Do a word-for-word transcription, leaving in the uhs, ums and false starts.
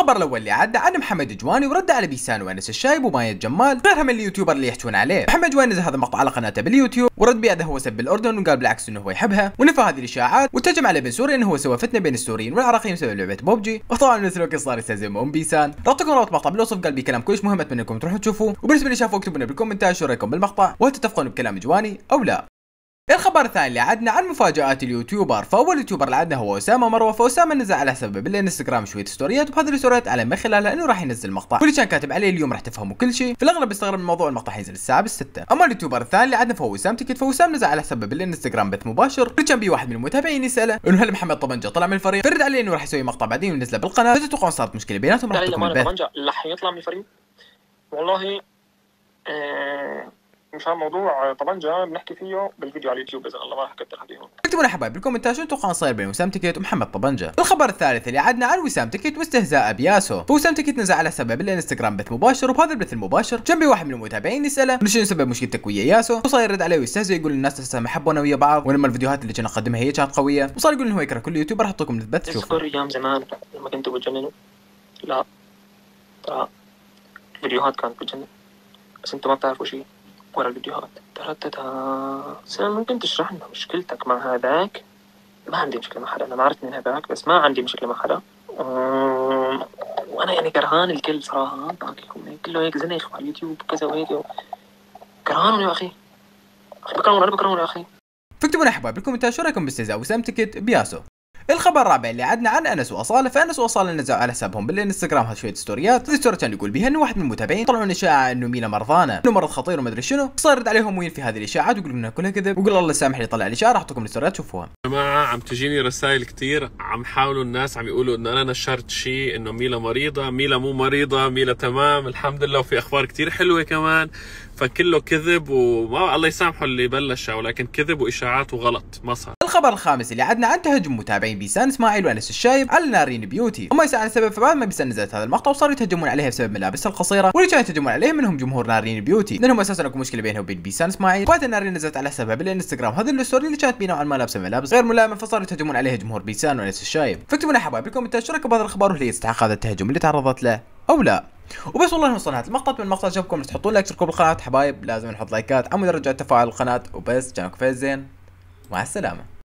الخبر الاول اللي عدى عن محمد جواني ورد على بيسان وانس الشايب ومايد جمال غيرها من اليوتيوبر اللي يحجون عليه. محمد جواني نزل هذا المقطع على قناته باليوتيوب ورد بأنه هو سب الاردن وقال بالعكس انه هو يحبها ونفى هذه الاشاعات وتهجم على ابن سوريا انه هو سوى فتنه بين السوريين والعراقيين بسبب لعبه بوبجي. وطبعا مثل الوقت صار يستهزئ ام بيسان. رابطكم رابط مقطع بالوصف قال بيه كلام كلش مهم اتمنى انكم تروحوا تشوفوه. وبالنسبه اللي شافوه اكتبوا لنا بالكومنتات شو رايكم بالمقطع وهل تتفقون بكلام جواني او لا. الخبر الثاني اللي عدنا عن مفاجآت اليوتيوبر. فاول يوتيوبر اللي عدنا هو اسامه مروه. فاسامه نزل على حسابه بالانستغرام شويه ستوريات وبهذه الستوريات على من خلالها انه راح ينزل مقطع واللي كان كاتب عليه اليوم راح تفهموا كل شيء. في الاغلب استغرب من موضوع المقطع حينزل الساعه بالستة. اما اليوتيوبر الثاني اللي عدنا فهو وسام تكت. فوسام نزل على حسابه بالانستغرام بث مباشر واللي كان بيه واحد من المتابعين يساله انه هل محمد طبنجه طلع من الفريق. فرد عليه انه راح يسوي مقطع بعدين وينزله بالقناه. فتتوقعون صارت مشكله بيناتهم راح تكون البث. طبنجه راح يطلع من الفريق. والله آه مش موضوع طبنجة بنحكي فيه بالفيديو على اليوتيوب اذا الله ما راح اكثر حديثهم. اكتبوا لنا حبايب بالكومنتات شو تتوقعون صاير بين وسام تكت ومحمد طبنجة. الخبر الثالث اللي عدنا عن وسام تكت واستهزاء بياسو. فوسام تكت نزل على حسابه بالانستغرام بث مباشر وبهذا البث المباشر جنبي واحد من المتابعين يساله انه شنو سبب مشكلتك ويا ياسو. وصار يرد عليه ويستهزئ يقول الناس اساسا ما حبونا ويا بعض ولما الفيديوهات اللي كنا نقدمها هي كانت قويه. وصار يقول انه هو يكره كل يوتيوبر. احط لكم البث شوفوا. تذكر ايام زمان لما كنتوا بتجننوا؟ لا ترى الفيديوهات كانت بتجنن بس انتوا ما بتعرفوا شيء ورا الفيديوهات. ترى سام ممكن تشرح لنا مشكلتك مع هذاك؟ ما عندي مشكلة مع حدا. أنا ما عرفت من هذاك بس ما عندي مشكلة مع حدا. وأنا يعني كرهان الكل صراحة. باقيكم كله هيك زنيخ على اليوتيوب كذا وهيك كرهانهم يا أخي. أخي بكرهون أنا بكرهون يا أخي. فاكتبوا لنا حبايب بالكومنتات شو رايكم باستهزاء وسام تكت بياسو. الخبر الرابع اللي عدنا عن انس واصاله. فانس واصاله نزلوا على حسابهم بالانستغرام هذه شويه ستوريات. الستوري كان يقول بها انه واحد من المتابعين طلعوا اشاعه انه ميلا مرضانه انه مرض خطير وما ادري شنو. صار يرد عليهم وين في هذه الاشاعات ويقول انها كلها كذب ويقول الله سامح لي طلع الاشاعه. راح اعطيكم الستوريات شوفوها. جماعه عم تجيني رسائل كثير عم حاولوا الناس عم يقولوا انه انا نشرت شيء انه ميلا مريضه. ميلا مو مريضه. ميلا تمام الحمد لله وفي اخبار كثير حلوه كمان. فكله كذب وما الله يسامحه اللي بلشها ولكن كذب واشاعات وغلط ما صار. الخبر الخامس اللي عدنا عن تهجم متابعين بيسان اسماعيل وانس الشايب على نارين بيوتي. وما يسأل عن السبب. فبعد ما بيسان نزلت هذا المقطع وصاروا يتهجمون عليها بسبب ملابسها القصيره واللي كانوا يتهجمون عليه منهم جمهور نارين بيوتي لانهم اساسا اكو مشكله بينها وبين بيسان اسماعيل. وقت نارين نزلت على حسابها بالانستغرام هذه الستوري اللي كانت بينها عن ما لابسه ملابس غير ملائمه. فصاروا يتهجمون عليها جمهور بيسان وانس الشايب. فاكتبوا لنا حبايب بالكومنتات شو رايكم بهذا الخبر وهل يستحق هذا التهجم اللي تعرضت له او لا. وبس والله وصلنا هذا المقطع. من المقطع عجبكم تحطون لايك تشتركوا بالقناه حبايب. لازم نحط لايكات عم نرجع تفاعل القناه. وبس كانوا كفايه زين. مع السلامه.